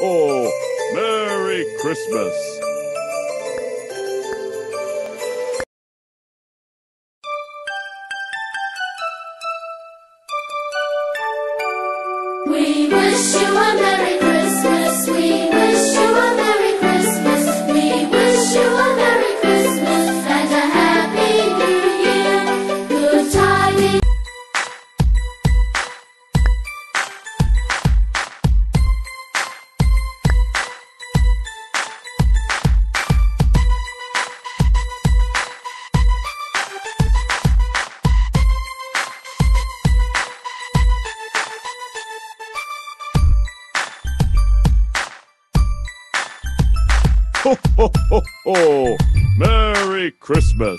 ho! Merry Christmas! We wish you a Merry Christmas. We wish you a Merry Christmas. We wish you a Merry Christmas and a Happy New Year. Good tidings. Ho, ho, ho, ho! Merry Christmas!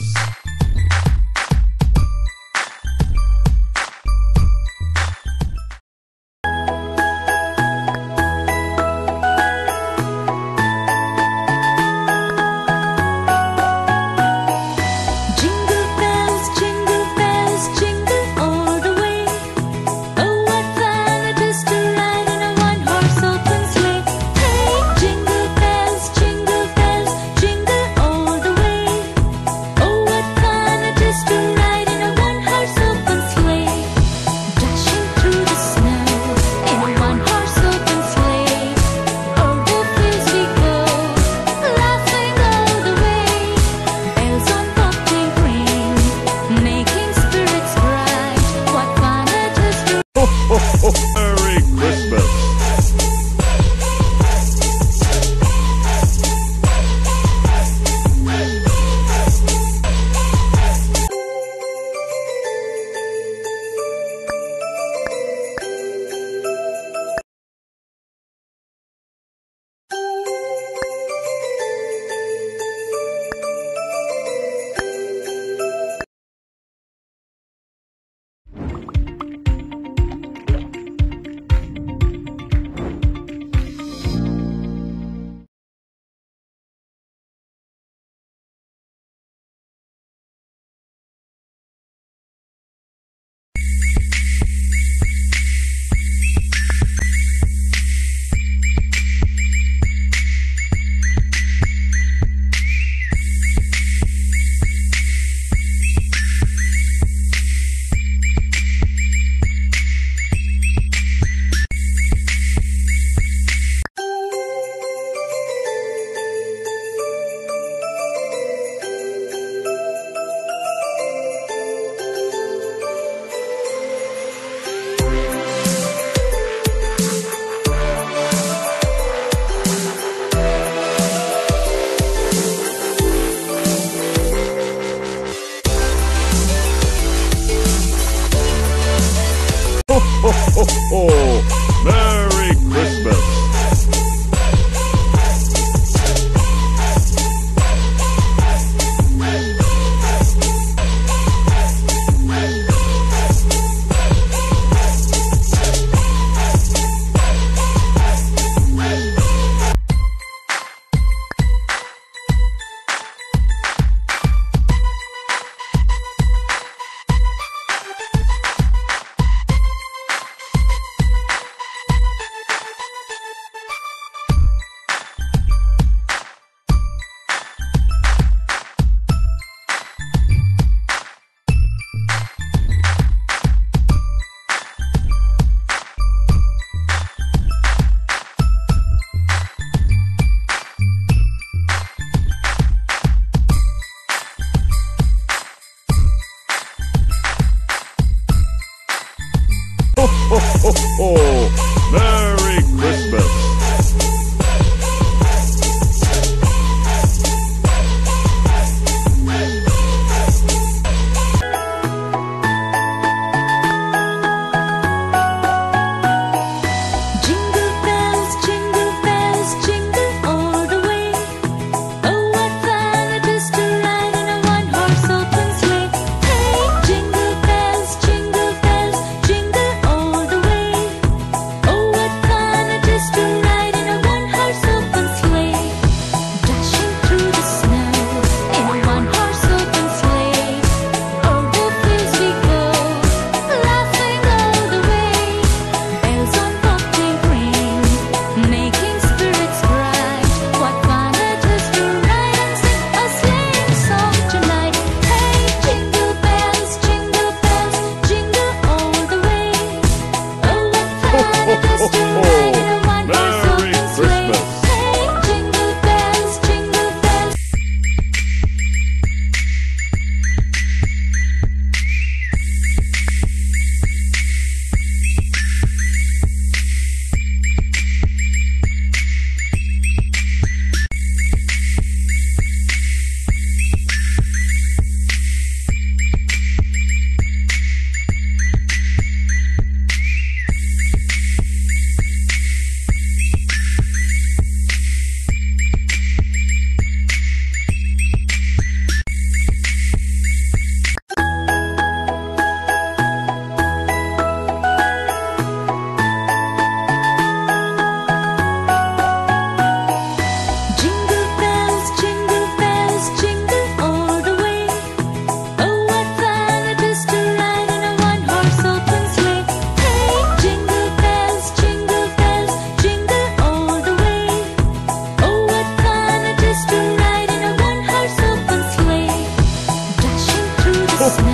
Jingle bells, jingle all the way. Oh, what fun it is to ride in a one-horse open sleigh. Hey, jingle bells, jingle all the way. Oh, what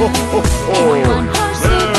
ho, ho, ho. One horse